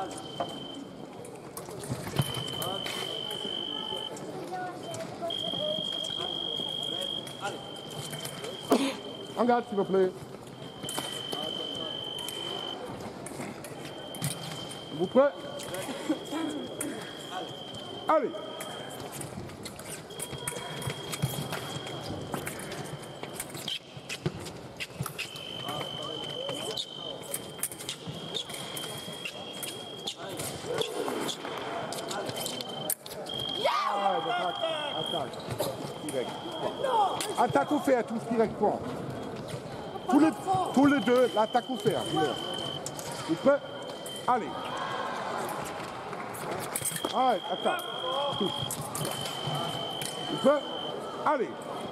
En garde, s'il vous plaît. Vous prêts? Allez. Attaque. Direct. Attaque ou faire, tous directement. Tous les deux, l'attaque ou faire. Vous prêts? Allez. Allez, attaque. Tous. Vous prêts? Allez.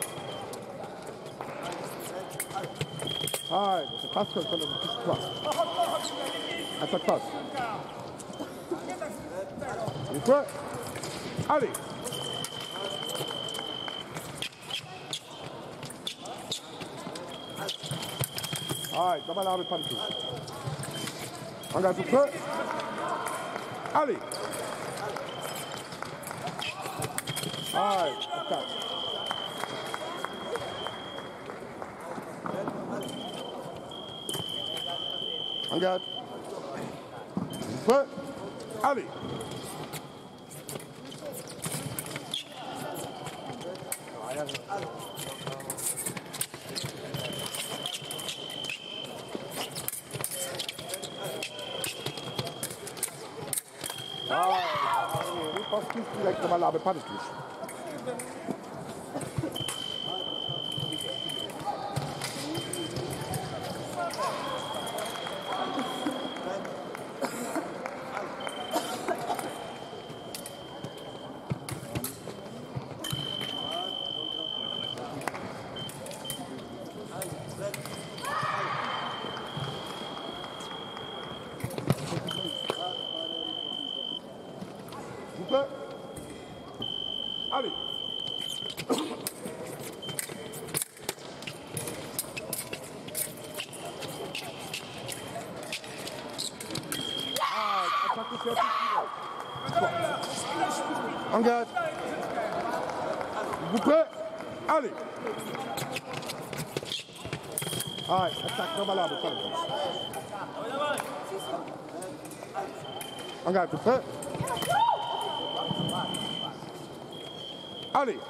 Allez, c'est passe comme ça, ne touche pas. Attaque passe. Vous prêts? Allez. Allez, ça va là, pas du tout. Regarde tout prêt. Allez. Allez, attaque. Regarde. Prêt. Allez. Je pense tous directement là, mais pas de touche. Vous prêts? Allez. En garde. Vous prêts? Allez. Allez, attaque normalement. En garde, vous prêts? Allez.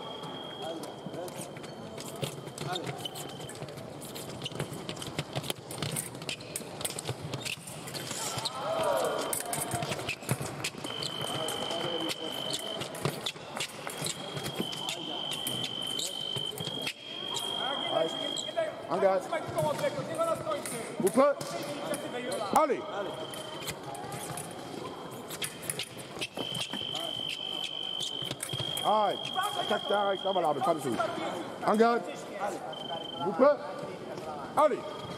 En garde. Vous prêts? Allez. Allez, attaque direct, ça va là, mais pas du tout. En garde. Vous prêts? Allez.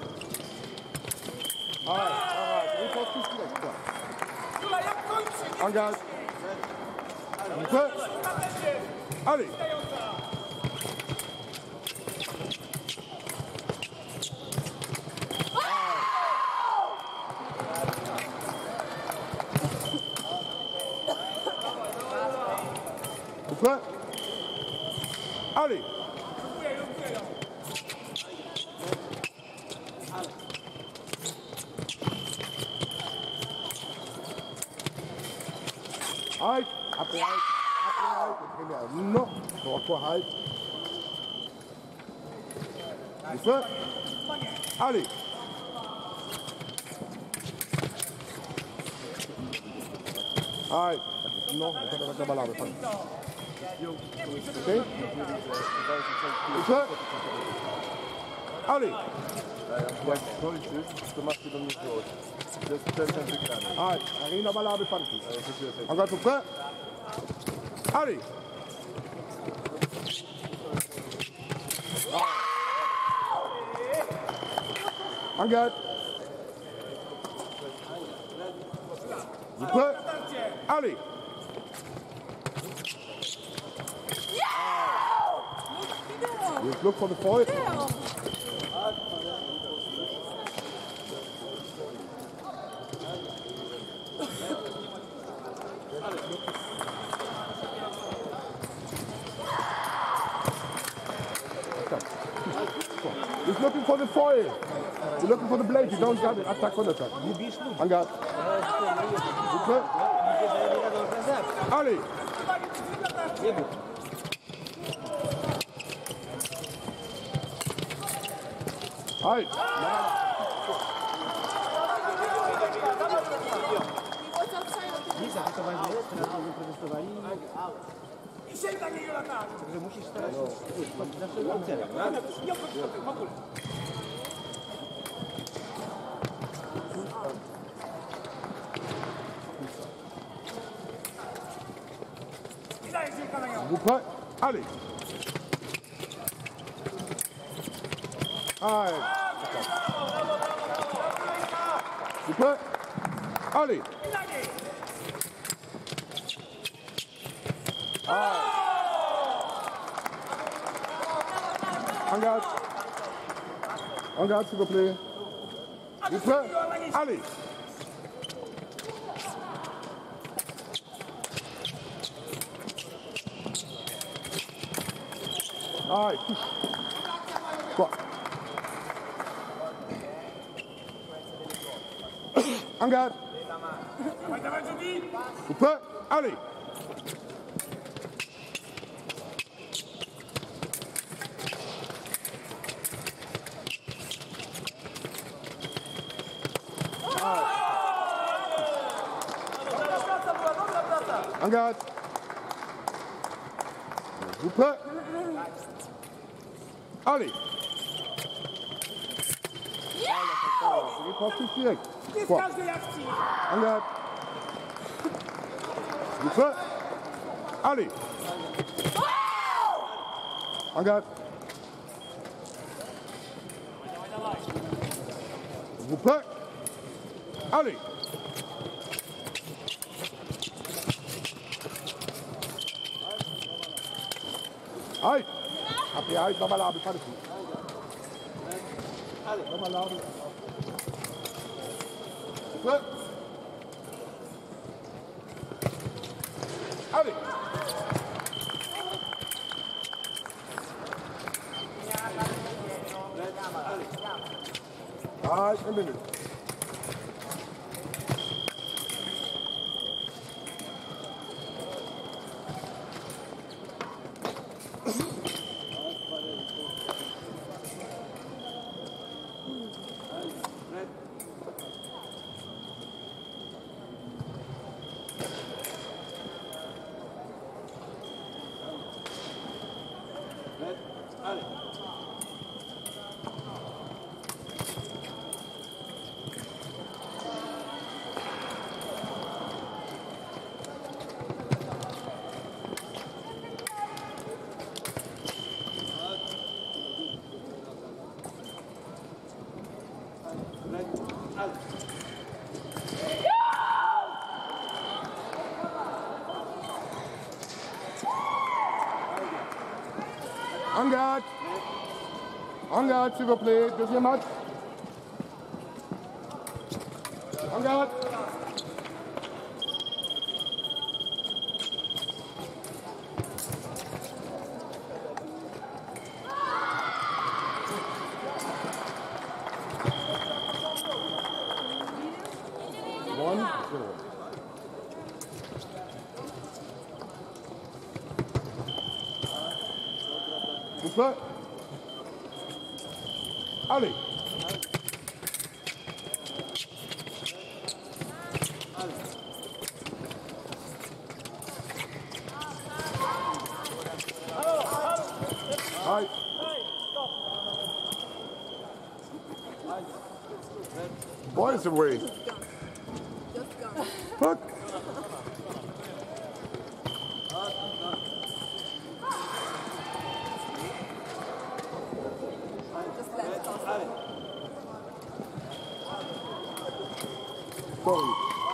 Allez, vous pensez tous direct, quoi. En garde. Vous prêts? Allez. Vous prêts? Allez. Halt, après halt, non, encore halt. Vous prêts? Allez. Halt, non, on va pas là, pas. Ok? Vous prêts? Allez. Jak kończysz, to masz się do mnie złożyć. To jest ten wygrany. Allez, Arena Balabe Panty. Encore tout prêt? Allez. En garde. Vous prêts? Allez. You look for the foil. He's looking for the foil. He's looking for the blade. You don't have it. Attack on attack. En garde. Vous prêts? Allez. Allez. Vous prêts? Allez. Allez. Vous prêts? Allez. En garde. En garde, s'il vous plaît. Vous prêts? Allez. Allez, touche. Quoi? En garde. Vous prêts? Allez. En garde. Vous prêts? Allez. Quoi? En garde. Vous prêts? Allez. En garde. Vous prêts? Allez. Allez. Après, allez, pas malade, pas de tout. Allez, pas malade. Ouais. Allez. Allez, une minute. En garde. En garde, s'il vous plaît. Deuxième match. En garde. One, zero. Vous prêts? Allez. Allez. Boys away. Fuck. Sorry.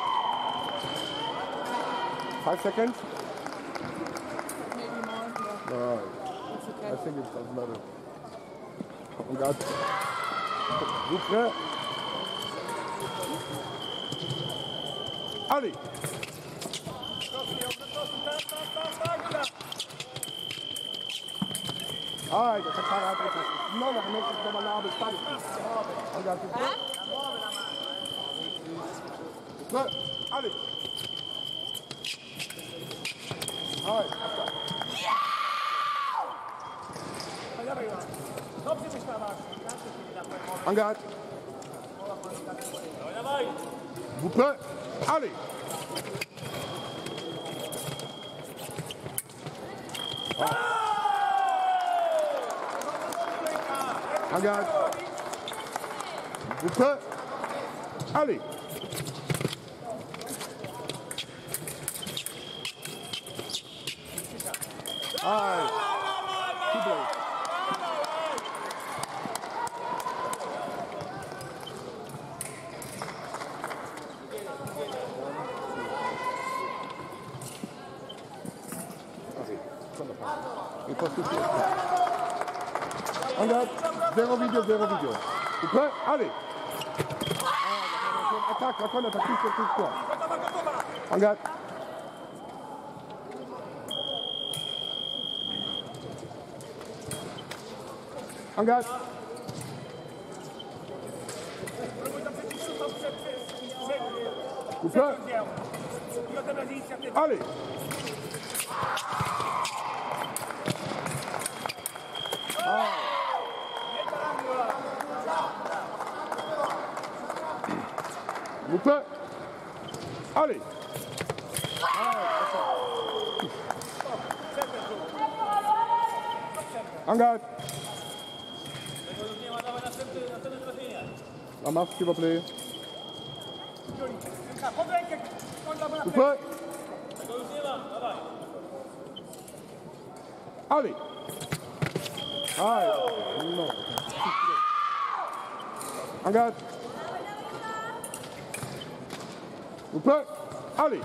5 seconds? Maybe more. Yeah. Alright. It's okay. I think it doesn't matter. Oh God. Vous prêts? Allez. Allez. Alright, dat gaat uit. Non, maar mensen zijn maar naar de stad. Allez. Alright. Engage. Vous prêts? Allez. Engage. Vous prêts? Allez. Allez. Tout bon. Engage. Zéro vidéo. Vous prêts? Allez. Attaque, attaque, touche toi. Engage. Engage. Vous prêts? Allez. Vous prêts? Allez. Engage. La marche, s'il vous plaît. Vous prêts? Allez. Non. Engage. Vous prêts? Allez.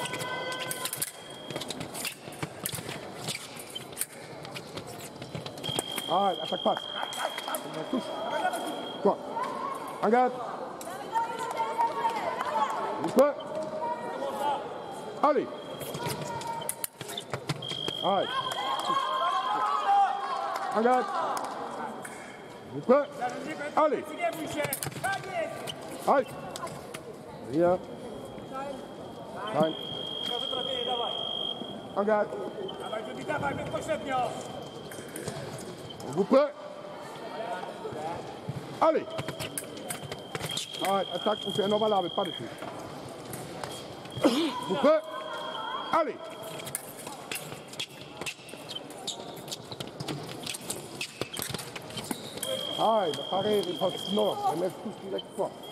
Attaque passe. Touche. Quoi? Engage. Vous prêts? Allez. Engage. Vous prêts? Allez. Hier. Nein. Engage. Vous prêts? Allez. Attaque, on fait un normal avec pas de touche. Vous prêts? Allez. Pareil, il faut non, on met tout direct fort.